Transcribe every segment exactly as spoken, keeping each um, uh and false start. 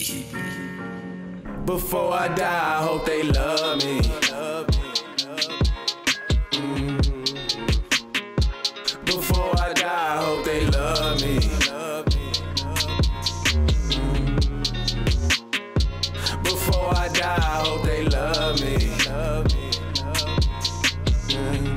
Before I die, I hope they love me. Mm. Before I die, I hope they love me. Mm. Before I die, I hope they love me. Mm.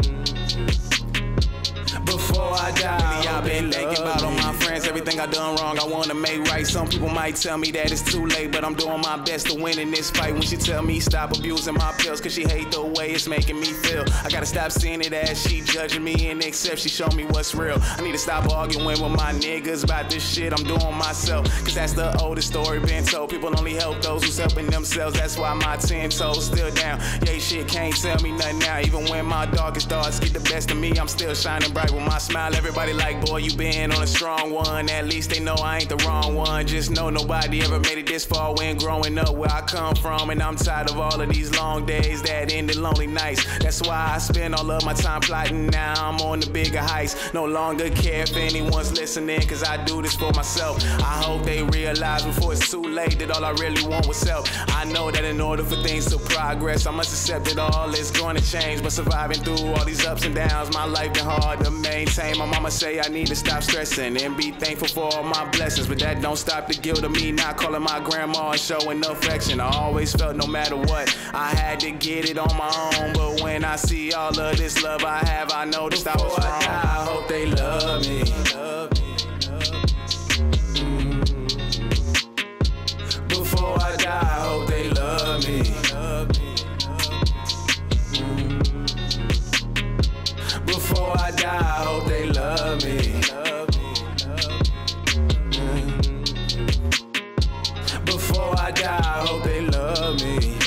Before I die, lately I've been thinking about all my friends, everything I done wrong, I wanna make right. Some people might tell me that it's too late, but I'm doing my best to win in this fight. When she tell me stop abusing my pills, cause she hate the way it's making me feel. I gotta stop seeing it as she judging me and accept she show me what's real. I need to stop arguing with my niggas about this shit I'm doing myself, cause that's the oldest story been told. People only help those who's helping themselves, that's why my ten toes still down. Yeah, shit can't tell me nothing now. Even when my darkest thoughts get the best of me, I'm still shining bright with my smile. Everybody like, boy, you been on a strong one. At least they know I ain't the wrong one. Just know nobody ever made it this far when growing up where I come from. And I'm tired of all of these long days that end in lonely nights. That's why I spend all of my time plotting. Now I'm on the bigger heights. No longer care if anyone's listening, cause I do this for myself. I hope they realize before it's too late that all I really want was help. I know that in order for things to progress, I must accept that all is going to change. But surviving through all these ups and downs, my life been hard to maintain. My mama say I need to stop stressing and be thankful for all my blessings, but that don't stop the guilt of me not calling my grandma and showing affection. I always felt no matter what, I had to get it on my own. But when I see all of this love I have, I know that I was wrong. Before I die, I hope they love me. Mm. Before I die, I hope they love me. Mm. Before I die, I hope they love me. Mm. Before I die, I hope they love me.